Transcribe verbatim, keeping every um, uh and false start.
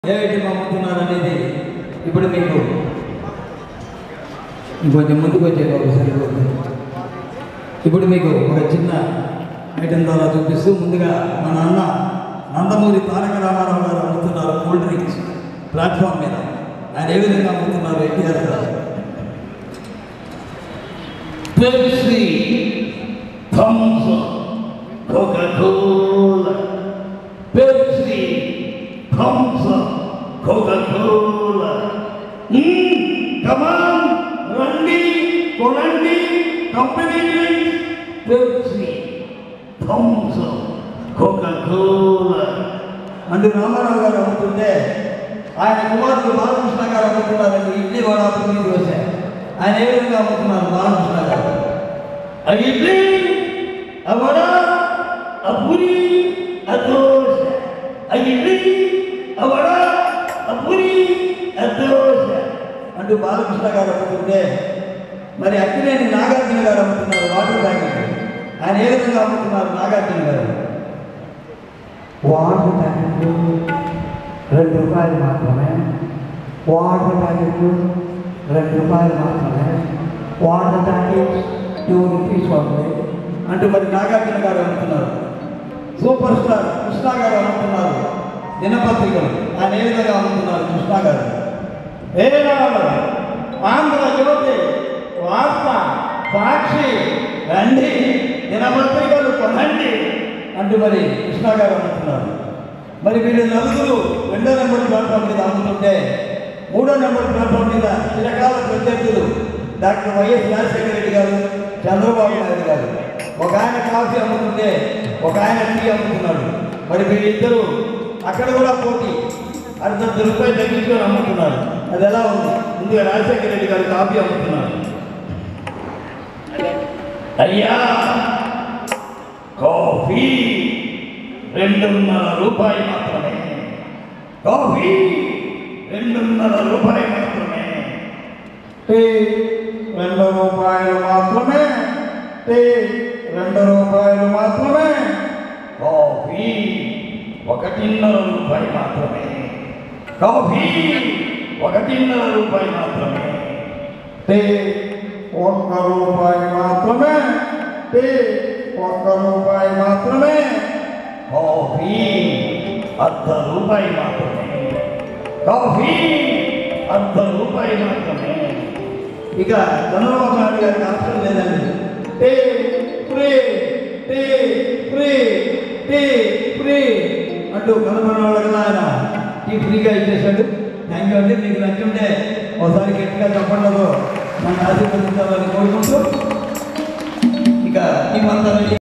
ఏ item అమ్ముతున్నారు అనేది ఇప్పుడు మీకు ఇంకొంచెం ముందుకు వచ్చేది ఒకసారి ఇప్పుడు మీకు ఒక చిన్న ఐటమ్ ద్వారా చూపిస్తూ ముందుగా మా నాన్న నందమూరి తారక రామారావు గారు అమ్ముతున్నారు కూల్ డ్రింక్స్ ప్లాట్ఫామ్ మీద. ఆయన ఏ విధంగా అమ్ముతున్నారు NTR garu? Pepsi, Thums Up, Coca Cola. Pepsi, Thums Up, Coca Cola. Come on రండి కొనండి company drinks Pepsi, Thums Up, Coca Cola అంటూ రామారావు గారు అమ్ముతుంటే ఆయన కుమారుడు బాలకృష్ణ గారు అమ్ముతున్నారండి ఇడ్లీ వడ పూరి దోశ. ఆయన ఏ విధంగా అమ్ముతున్నారు బాలకృష్ణ గారు? ఆ ఇడ్లీ, ఆ వడ, ఆ పూరి, ఆ దోశ. ఆ ఇడ్లీ, ఆ వడ, ఆ పూరి, ఆ దోశ అంటూ బాలకృష్ణ గారు అమ్ముతుంటే మరి అక్కినేని నాగార్జున గారు అమ్ముతున్నారు వాటర్ ప్యాకెట్. ఆయన ఏ విధంగా అమ్ముతున్నారు నాగార్జున గారు? వాటర్ ప్యాకెట్లు రెండు రూపాయలు మాత్రమే, వాటర్ ప్యాకెట్లు రెండు రూపాయలు మాత్రమే, వాటర్ ప్యాకెట్ టూ రూపీస్ ఉంది అంటూ మరి నాగార్జున గారు అమ్ముతున్నారు. సూపర్ స్టార్ కృష్ణ గారు అమ్ముతున్నారు దినపత్రికలు. ఆయన ఏ విధంగా అమ్ముతున్నారు కృష్ణ గారు? ఏ ఆంధ్రజ్యోతి, వార్త, సాక్షి రండి దినపత్రికలు కొనండి అంటూ మరి కృష్ణ గారు అమ్ముతున్నారు. మరి వీళ్ళు నలుగురు రెండో నెంబర్ ప్లాట్ఫామ్ మీద అమ్ముతుంటే మూడో నెంబర్ ప్లాట్ఫామ్ మీద చిరకాల ప్రత్యర్థులు డాక్టర్ వైఎస్ రాజశేఖర రెడ్డి గారు, చంద్రబాబు నాయుడు గారు. ఒక ఆయన కాఫీ అమ్ముతుంటే ఒక ఆయన టీ అమ్ముతున్నాడు. మరి వీళ్ళిద్దరూ అక్కడ కూడా పోటీ అర్ధ రూపాయలు తగ్గించుకొని అమ్ముతున్నారు. అది ఎలా ఉంది? ముందుగా రాజశేఖర రెడ్డి గారు కాఫీ అమ్ముతున్నారు. అయ్యా కాఫీ రెండున్నర రూపాయలు మాత్రమే, కాఫీ రెండున్నర రూపాయలు మాత్రమే, టీ రెండు రూపాయలు మాత్రమే, టీ రెండు రూపాయలు మాత్రమే, కాఫీ ఒకటిన్నర రూపాయలు మాత్రమే, కాఫీ ఒకటిన్నర రూపాయలు మాత్రమే, టీ ఒక్క రూపాయి మాత్రమే, టీ ఒక్క రూపాయి మాత్రమే, కాఫీ అర్ధ రూపాయి మాత్రమే, కాఫీ అర్ధ రూపాయి మాత్రమే. ఇక చంద్రబాబు నాయుడు గారికి ఆప్షన్ లేదండి. Tea free, tea free, tea free అంటూ కనుగొన్న వాళ్ళకి ఆయన టీ ఫ్రీగా ఇచ్చేసాడు. థ్యాంక్ యూ అండి. మీకు నచ్చుంటే ఒకసారి గట్టిగా చెప్పండి, నన్ను ఆశీర్వదించాలని కోరుకుంటూ ఇక ఈ మంత్రాన్ని